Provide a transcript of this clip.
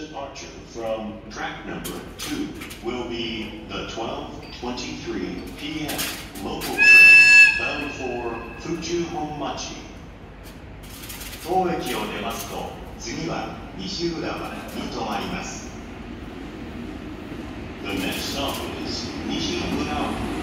departure from track number 2 will be the 12:23 p.m. local train bound for Fuju Honmachi. 当駅を出ますと、次は西浦和に停まります。The next stop is Nishiura.